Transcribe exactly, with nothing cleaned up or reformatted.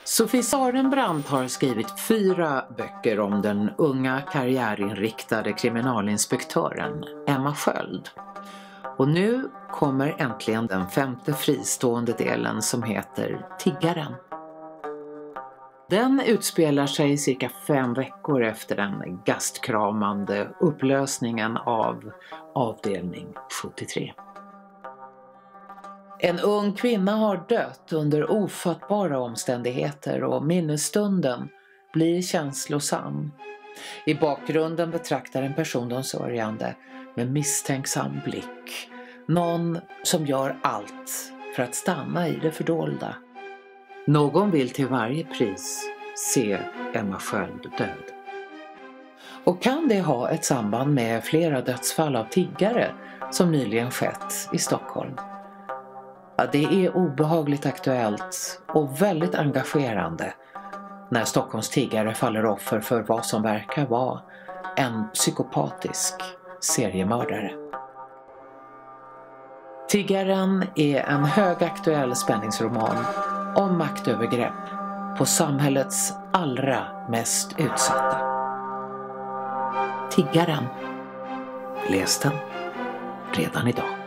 Sofie Sarenbrant har skrivit fyra böcker om den unga karriärinriktade kriminalinspektören Emma Sköld. Och nu kommer äntligen den femte fristående delen som heter Tiggaren. Den utspelar sig cirka fem veckor efter den gastkramande upplösningen av avdelning sjuttiotre. En ung kvinna har dött under ofattbara omständigheter och minnesstunden blir känslosam. I bakgrunden betraktar en person de sörjande med misstänksam blick. Någon som gör allt för att stanna i det fördolda. Någon vill till varje pris se Emma Sköld död. Och kan det ha ett samband med flera dödsfall av tiggare som nyligen skett i Stockholm? Ja, det är obehagligt aktuellt och väldigt engagerande när Stockholms tiggare faller offer för vad som verkar vara en psykopatisk seriemördare. Tiggaren är en högaktuell spänningsroman om maktövergrepp på samhällets allra mest utsatta. Tiggaren. Läs den redan idag.